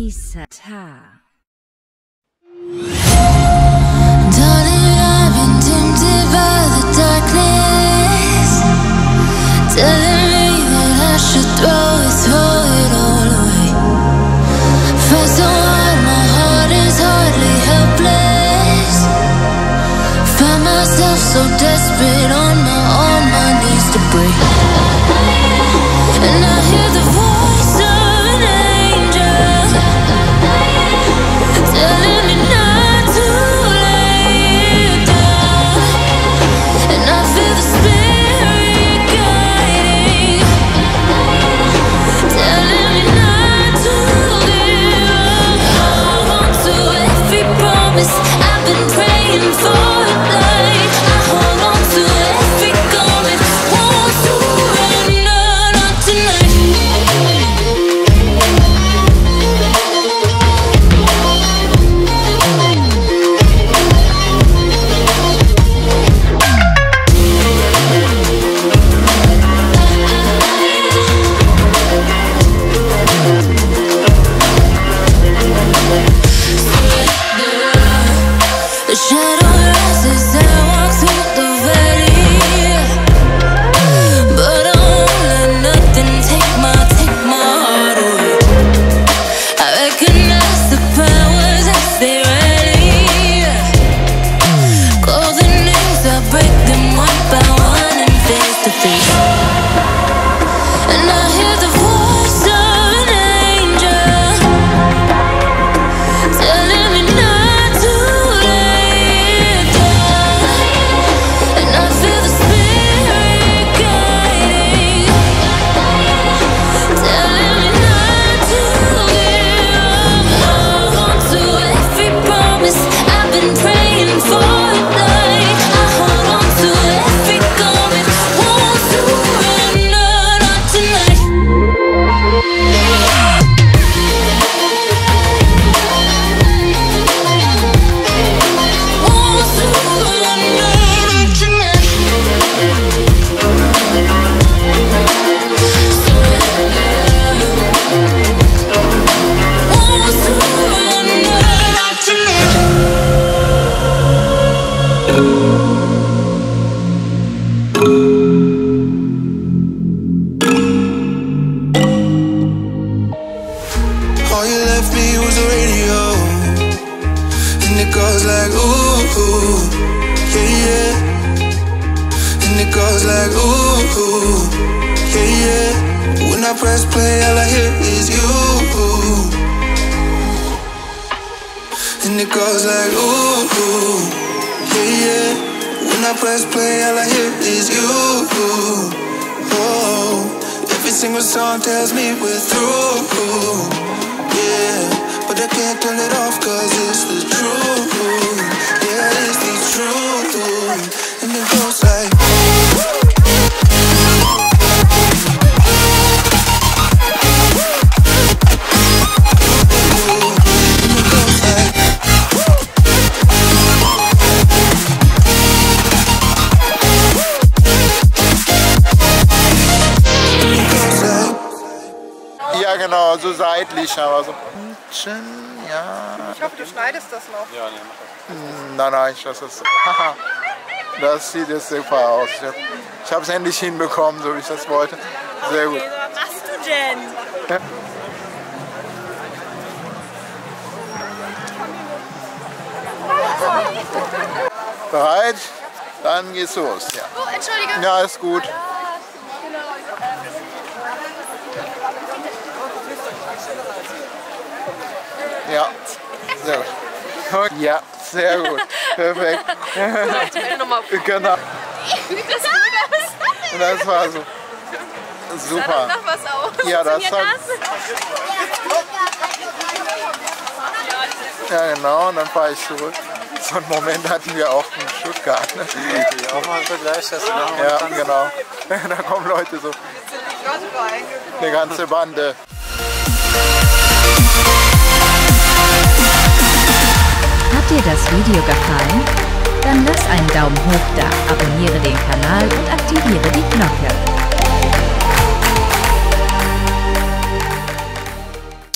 REZATA. So desperate on my knees to break. And I hear the voice of an angel telling me not to lay down. And I feel the spirit guiding, telling me not to give up. Hold on to every promise I've been praying for. When I press play, all I hear is you. And it goes like ooh, yeah, yeah. When I press play, all I hear is you. Oh, every single song tells me we're through. Yeah, but I can't turn it off 'cause it's the truth. Yeah, it's the truth. And it goes like ja, genau, so seitlich, aber so. Ja. Ich hoffe, du schneidest das noch. Ja, nee, mach das. Nein, ich lasse das. Haha, das sieht jetzt super aus. Ich habe es endlich hinbekommen, so wie ich das wollte. Sehr gut. Was machst du denn? Ja. Bereit? Dann geht's los. Ja. Oh, entschuldige. Ja, ist gut. Ja, sehr gut. Ja, sehr gut. Perfekt. Genau. Und das war so. Super. Noch was auch. Ja, das war. Ja, genau. Und dann fahre ich zurück. So einen Moment hatten wir auch in Stuttgart. Ne? Auch mal Vergleich, das ja, genau. Da kommen Leute so. Eine ganze Bande. Hat dir das Video gefallen? Dann lass einen Daumen hoch da, abonniere den Kanal und aktiviere die Glocke.